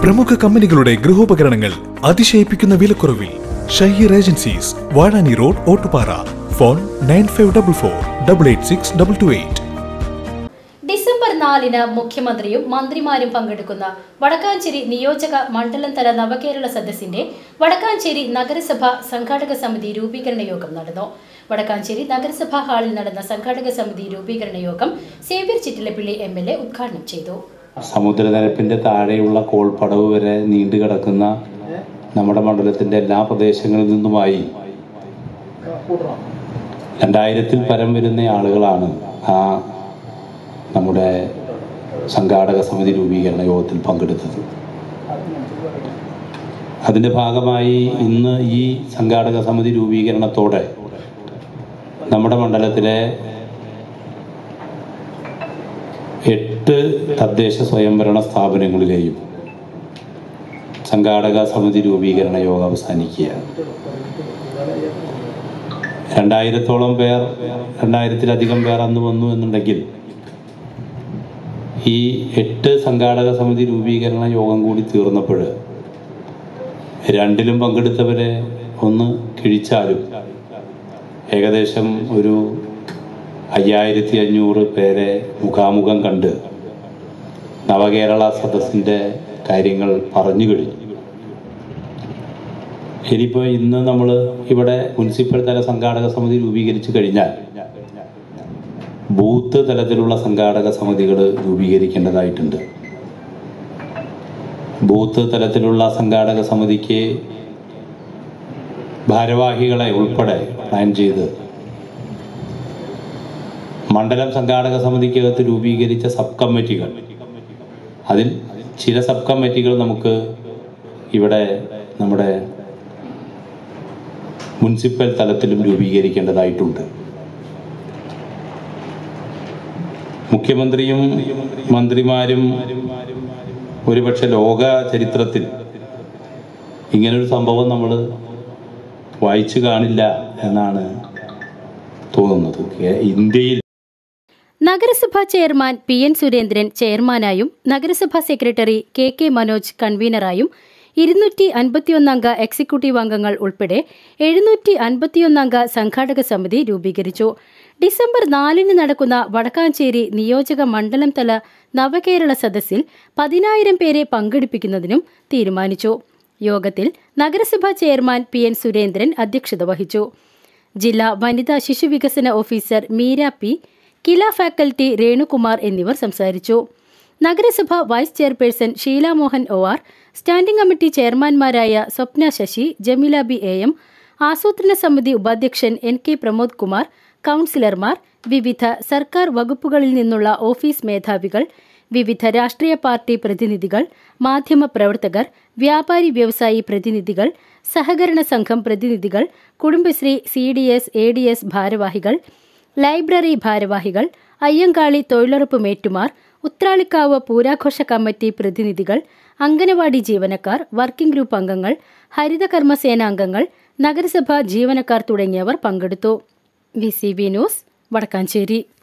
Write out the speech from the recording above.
പ്രമുഖ കമ്പനികളുടെ ഗൃഹോപകരണങ്ങൾ അതിശയിപ്പിക്കുന്ന വിലക്കുറവിൽ. Shaheer agencies, Vazhani road, Ottupara. Phone 9544886228. December 4-ന് മുഖ്യമന്ത്രിയും മന്ത്രിമാരും പങ്കെടുക്കുന്ന വടക്കാഞ്ചേരി നിയോജക മണ്ഡലം തല നവകേരള സദസ്സിന്റെ വടക്കാഞ്ചേരി നഗരസഭ സംഘാടക സമിതി രൂപീകരണ യോഗം നടന്നു. വടക്കാഞ്ചേരി നഗരസഭാ ഹാളിൽ നടന്ന സംഘാടക സമിതി രൂപീകരണ യോഗം സേവ്യർ ചിറ്റിലപ്പിള്ളി MLA ഉദ്ഘാടനം ചെയ്തു. സമുദ്രനിരപ്പിന്റെ താഴെയുള്ള കോൾപ്പടവ് വരെ നീണ്ടുകിടക്കുന്ന നമ്മുടെ മണ്ഡലത്തിന്റെ എല്ലാ പ്രദേശങ്ങളിൽ നിന്നുമായി 2000-ൽ പരം വരുന്ന ആളുകളാണ് നമ്മുടെ സംഘാടക സമിതി രൂപീകരണ യോഗത്തിൽ പങ്കെടുത്തത്. അതിൻ്റെ ഭാഗമായി ഇന്ന് ഈ സംഘാടക സമിതി രൂപീകരണത്തോടെ നമ്മുടെ മണ്ഡലത്തിലെ 8 തദ്ദേശ സ്വയംഭരണ സ്ഥാപനങ്ങളിലെയും സംഘാടക സമിതി രൂപീകരണ യോഗം അവസാനിക്കുകയാണ്. 2000-ഓളം പേർ, 2000-ലധികം പേർ അന്ന് വന്നു എന്നുണ്ടെങ്കിൽ ഈ 8 സംഘാടക സമിതി രൂപീകരണ യോഗം കൂടി തീർന്നപ്പോൾ 2-ലും പങ്കെടുത്തവരെ ഒന്ന് കിഴിച്ചാലും ഏകദേശം ഒരു 5500 പേരെ മുഖാമുഖം കണ്ട് നവകേരള സദസ്സിൻ്റെ കാര്യങ്ങൾ പറഞ്ഞു കഴിഞ്ഞു. ഇനിയിപ്പോൾ ഇന്ന് നമ്മൾ ഇവിടെ മുനിസിപ്പൽ തല സംഘാടക സമിതി രൂപീകരിച്ചു കഴിഞ്ഞാൽ ബൂത്ത് തലത്തിലുള്ള സംഘാടക സമിതികൾ രൂപീകരിക്കേണ്ടതായിട്ടുണ്ട്. ബൂത്ത് തലത്തിലുള്ള സംഘാടക സമിതിക്ക് ഭാരവാഹികളെ ഉൾപ്പെടെ പ്ലാൻ ചെയ്ത് മണ്ഡലം സംഘാടക സമിതിക്കകത്ത് രൂപീകരിച്ച സബ് കമ്മിറ്റികൾ, അതിൽ ചില സബ് കമ്മിറ്റികൾ നമുക്ക് ഇവിടെ നമ്മുടെ മുനിസിപ്പൽ തലത്തിലും രൂപീകരിക്കേണ്ടതായിട്ടുണ്ട്. മുഖ്യമന്ത്രിയും മന്ത്രിമാരും ഒരുപക്ഷെ ലോക ചരിത്രത്തിൽ ഇങ്ങനൊരു സംഭവം നമ്മൾ വായിച്ചു കാണില്ല എന്നാണ് തോന്നുന്നത്. ഇന്ത്യയിൽ നഗരസഭാ ചെയർമാൻ PN സുരേന്ദ്രൻ ചെയർമാനായും നഗരസഭാ സെക്രട്ടറി KK മനോജ് കൺവീനറായും 251 അംഗ എക്സിക്യൂട്ടീവ് അംഗങ്ങൾ ഉൾപ്പെടെ 751 അംഗ സംഘാടക സമിതി രൂപീകരിച്ചു. ഡിസംബർ 4-ന് നടക്കുന്ന വടക്കാഞ്ചേരി നിയോജക മണ്ഡലം തല നവകേരള സദസ്സിൽ 10,000 പേരെ പങ്കെടുപ്പിക്കുന്നതിനും തീരുമാനിച്ചു. യോഗത്തിൽ നഗരസഭാ ചെയർമാൻ PN സുരേന്ദ്രൻ അധ്യക്ഷത വഹിച്ചു. ജില്ലാ വനിതാ ശിശുവികസന officer Meera P, Kila faculty Renukumar എന്നിവർ സംസാരിച്ചു. നഗരസഭ vice chairperson Sheela Mohan OR, standing committee ചെയർമാൻമാരായ സ്വപ്ന ശശി, ജമീല B AM, ആസൂത്രണ സമിതി ഉപാധ്യക്ഷൻ NK പ്രമോദ് കുമാർ, കൗൺസിലർമാർ, വിവിധ സർക്കാർ വകുപ്പുകളിൽ നിന്നുള്ള ഓഫീസ് മേധാവികൾ, വിവിധ രാഷ്ട്രീയ പാർട്ടി പ്രതിനിധികൾ, മാധ്യമ പ്രവർത്തകർ, വ്യാപാരി വ്യവസായി പ്രതിനിധികൾ, സഹകരണ സംഘം പ്രതിനിധികൾ, കുടുംബശ്രീ CDS ADS ഭാരവാഹികൾ, ലൈബ്രറി ഭാരവാഹികൾ, അയ്യങ്കാളി തൊഴിലുറപ്പ് മേറ്റുമാർ, ഉത്രാളിക്കാവ് പൂരാഘോഷ കമ്മിറ്റി പ്രതിനിധികൾ, അംഗനവാടി ജീവനക്കാർ, വർക്കിംഗ് ഗ്രൂപ്പ് അംഗങ്ങൾ, ഹരിതകർമ്മസേന അംഗങ്ങൾ, നഗരസഭാ ജീവനക്കാർ തുടങ്ങിയവർ പങ്കെടുത്തു. VCV news, Vadakkanchery.